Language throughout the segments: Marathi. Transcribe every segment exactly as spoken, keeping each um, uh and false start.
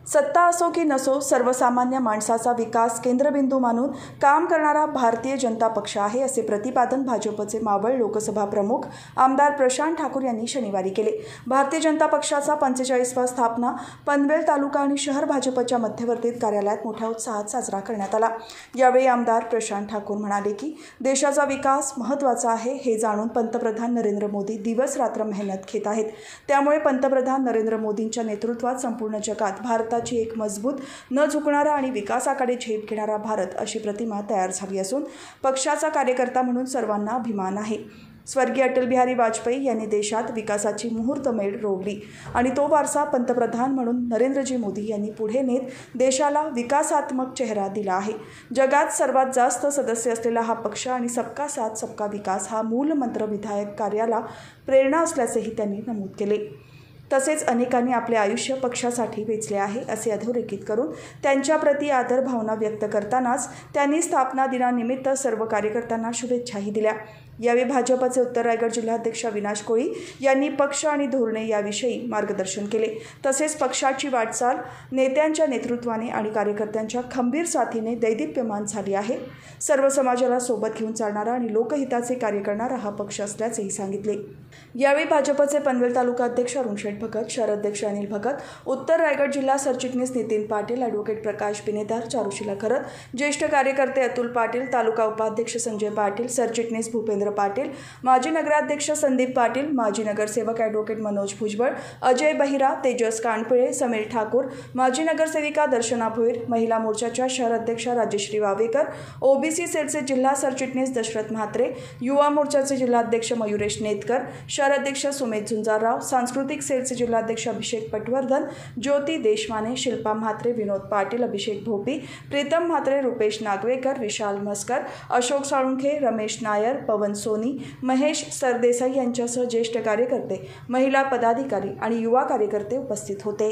सत्ता असो की नसो, सर्वसामान्य माणसाचा विकास केंद्रबिंदू मानून काम करणारा भारतीय जनता पक्ष आहे, असे प्रतिपादन भाजपचे मावळ लोकसभा प्रमुख आमदार प्रशांत ठाकूर यांनी शनिवारी केले. भारतीय जनता पक्षाचा पंचेचाळीसवा स्थापना पनवेल तालुका आणि शहर भाजपच्या मध्यवर्तीत कार्यालयात मोठ्या उत्साहात साजरा करण्यात आला. यावेळी आमदार प्रशांत ठाकूर म्हणाले की देशाचा विकास महत्त्वाचा आहे हे जाणून पंतप्रधान नरेंद्र मोदी दिवस रात्र मेहनत घेत आहेत. त्यामुळे पंतप्रधान नरेंद्र मोदींच्या नेतृत्वात संपूर्ण जगात भारत ची एक मजबूत, न झुकणारा आणि विकासाकडे झेप घेणारा भारत अशी प्रतिमा तयार झाली असून पक्षाचा कार्यकर्ता म्हणून सर्वांना अभिमान आहे. स्वर्गीय अटल बिहारी वाजपेयी यांनी देशात विकासाची मुहूर्तमेढ रोवली आणि तो वारसा पंतप्रधान म्हणून नरेंद्रजी मोदी यांनी पुढे नेत देशाला विकासात्मक चेहरा दिला आहे. जगात सर्वात जास्त सदस्य असलेला हा पक्ष आणि सबका साथ सबका विकास हा मूल मंत्र विधायक कार्याला प्रेरणा असल्याचेही त्यांनी नमूद केले. तसेच अनेकांनी आपले आयुष्य पक्षासाठी वेचले आहे असे अधोरेखित करून त्यांच्याप्रती आदर भावना व्यक्त करतानाच त्यांनी स्थापना दिनानिमित्त सर्व कार्यकर्त्यांना शुभेच्छाही दिल्या. यावेळी भाजपचे उत्तर रायगड जिल्हाध्यक्ष अविनाश कोळी यांनी पक्ष आणि धोरणे याविषयी मार्गदर्शन केले. तसेच पक्षाची वाटचाल नेत्यांच्या नेतृत्वाने आणि कार्यकर्त्यांच्या खंबीर साथीने दैदिप्यमान झाली आहे. सर्व समाजाला सोबत घेऊन चालणारा आणि लोकहिताचे कार्य करणारा हा पक्ष असल्याचेही सांगितले. यावेळी भाजपचे पनवेल तालुका अध्यक्ष अरुण शेठ भगत, शहर अध्यक्ष अनिल भगत, उत्तर रायगड जिल्हा सरचिटणीस नितीन पाटील, ॲडव्होकेट प्रकाश बिनेदार, चारुशिला खरत, ज्येष्ठ कार्यकर्ते अतुल पाटील, तालुका उपाध्यक्ष संजय पाटील, सरचिटणीस भूपेंद्र पाटील, माजी नगराध्यक्ष संदीप पाटील, माजी नगरसेवक ॲडव्होकेट मनोज भुजबळ, अजय बहिरा, तेजस कानपिळे, समीर ठाकूर, माजी नगरसेविका दर्शना भोईर, महिला मोर्चाच्या शहर अध्यक्षा राजश्री वावेकर, ओबीसी सेलचे जिल्हा सरचिटणीस दशरथ म्हात्रे, युवा मोर्चाचे जिल्हाध्यक्ष मयुरेश नेतकर, शहर अध्यक्ष सुमेध झुंजारराव, सांस्कृतिक सेलचे जिल्हाध्यक्ष अभिषेक पटवर्धन, ज्योती देशमाने, शिल्पा म्हात्रे, विनोद पाटील, अभिषेक भोपी, प्रीतम म्हात्रे, रुपेश नागवेकर, विशाल मस्कर, अशोक साळुंखे, रमेश नायर, पवन सोनी, महेश सरदेसाई यांच्यासह ज्येष्ठ कार्यकर्ते, महिला पदाधिकारी आणि युवा कार्यकर्ते उपस्थित होते.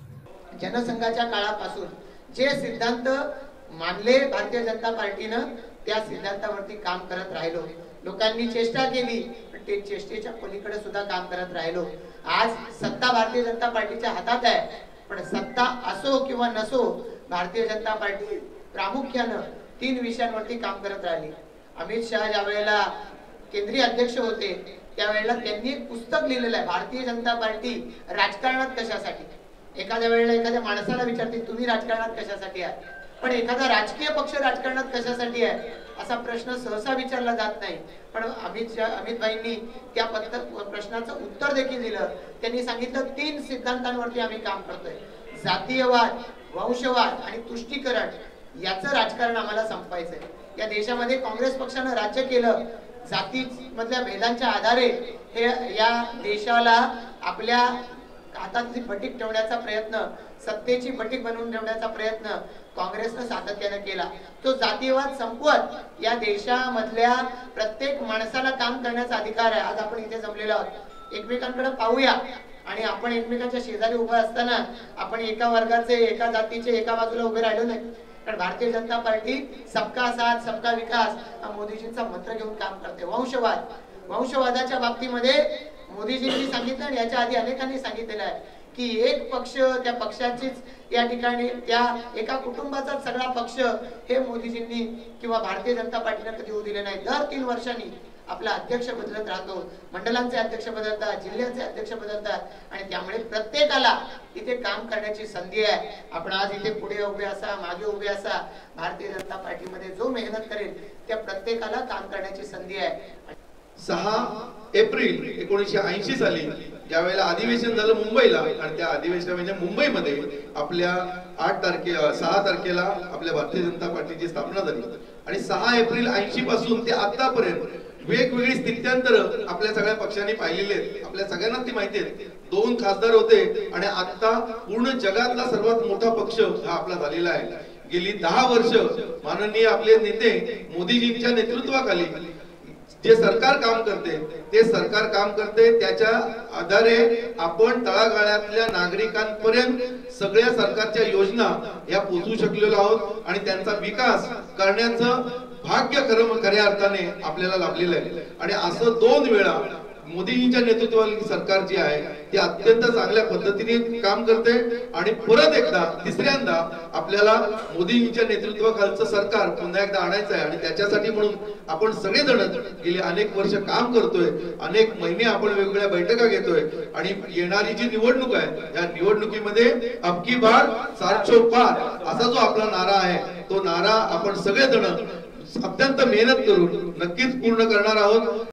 जनसंघाच्या काळापासून जे सिद्धांत मानले भारतीय जनता पार्टीनं त्या सिद्धांतावरती काम करत राहिलो. लोकांनी चेष्टा केली पण ते चेष्टेच्या पलीकडे सुद्धा काम करत राहिलो. आज सत्ता भारतीय जनता पार्टीच्या हातात आहे, पण सत्ता असो किंवा नसो भारतीय जनता पार्टी प्रामुख्यानं तीन विषयांवरती काम करत राहिली. अमित शहा ज्या वेळेला केंद्रीय अध्यक्ष होते त्यावेळेला त्यांनी एक पुस्तक लिहिलेलं आहे, भारतीय जनता पार्टी राजकारणात कशासाठी. एखाद्या वेळेला एखाद्या माणसाला विचारते तुम्ही राजकारणात कशासाठी आहे, पण एखादा राजकीय पक्ष राजकारणात कशासाठी आहे असा प्रश्न सहसा विचारला जात नाही. पण अमित शहा अमित भाईंनी त्या प्रश्नाचं उत्तर देखील दिलं. त्यांनी सांगितलं तीन सिद्धांतांवरती आम्ही काम करतोय, जातीयवाद, वंशवाद आणि तुष्टीकरण याचं राजकारण आम्हाला संपवायचंय. या देशामध्ये काँग्रेस पक्षानं राज्य केलं, जाती मधल्या भेदांच्या आधारे हे या देशाला आपल्या हातातली बटीक ठेवण्याचा प्रयत्न, सत्तेची बटीक बनवून ठेवण्याचा प्रयत्न काँग्रेसनं सातत्याने केला. तो जातीयवाद संपवत या देशामधल्या प्रत्येक माणसाला काम करण्याचा अधिकार आहे. आज आपण इथे जमलेलो आहोत, एकमेकांकडे पाहूया आणि आपण एकमेकांच्या शेजारी उभं असताना आपण एका वर्गाचे, एका जातीचे एका बाजूला उभे राहिलो नाही. कारण भारतीय जनता पार्टी सबका साथ सबका विकास हा मोदीजींचा मंत्र घेऊन काम करते. वंशवाद वंशवादाच्या बाबतीमध्ये मोदीजींनी सांगितलं आणि याच्या आधी अनेकांनी सांगितलेलं आहे की एक पक्ष, त्या पक्षाचीच या ठिकाणी त्या एका कुटुंबाचा सगळा पक्ष हे मोदीजींनी किंवा भारतीय जनता पार्टीने कधी होऊ दिले नाही. दर तीन वर्षांनी आपला अध्यक्ष बदलत राहतो, मंडळांचे अध्यक्ष बदलतात, जिल्ह्याचे अध्यक्ष बदलतात आणि त्यामुळे प्रत्येकाला इथे काम करण्याची संधी आहे. आपण आज इथे पुढे उभे असा, मागे उभे असा, भारतीय जनता पार्टीमध्ये जो मेहनत करेल त्या प्रत्येकाला काम करण्याची संधी आहे. सहा एप्रिल एकोणीसशे ऐंशी साली ज्या वेळेला अधिवेशन झालं मुंबईला आणि त्या अधिवेशन म्हणजे मुंबईमध्ये आपल्या आठ तारखे सहा तारखेला आपल्या भारतीय जनता पार्टीची स्थापना झाली आणि सहा एप्रिल ऐंशी पासून ते आतापर्यंत वेगवेगळी स्थित्यांतर आपल्या सगळ्या पक्षांनी पाहिलेली आहेत. आपल्या सगळ्यांना ती माहिती आहे. दोन खासदार होते आणि आता पूर्ण जगातला सर्वात मोठा पक्ष हा आपला झालेला आहे. गेली दहा वर्ष माननीय आपले नेते मोदीजींच्या नेतृत्वाखाली जे सरकार काम करते ते सरकार काम करते त्याच्या आधारे आपण तळागाळातल्या नागरिकांपर्यंत सगळ्या सरकारच्या योजना या पोहोचू शकलेलो आहोत आणि त्यांचा विकास करण्याचं भाग्य खरं खऱ्या अर्थाने आपल्याला लाभलेलं आहे. आणि असं दोन वेळा मोदीजींच्या नेतृत्वाखाली सरकार जी आहे ती अत्यंत चांगल्या पद्धतीने काम करते आणि परत एकदा तिसऱ्यांदा आपल्याला मोदीजींच्या नेतृत्वाखालचं सरकार पुन्हा एकदा आणायचं आहे आणि त्याच्यासाठी म्हणून आपण सगळेजण गेली अनेक वर्ष काम करतोय, अनेक महिने आपण वेगवेगळ्या बैठका घेतोय आणि येणारी जी निवडणूक आहे या निवडणुकीमध्ये अबकी बार सातशे पार असा जो आपला नारा आहे तो नारा आपण सगळेजण अत्यंत मेहनत करून नक्कीच पूर्ण करणार आहोत।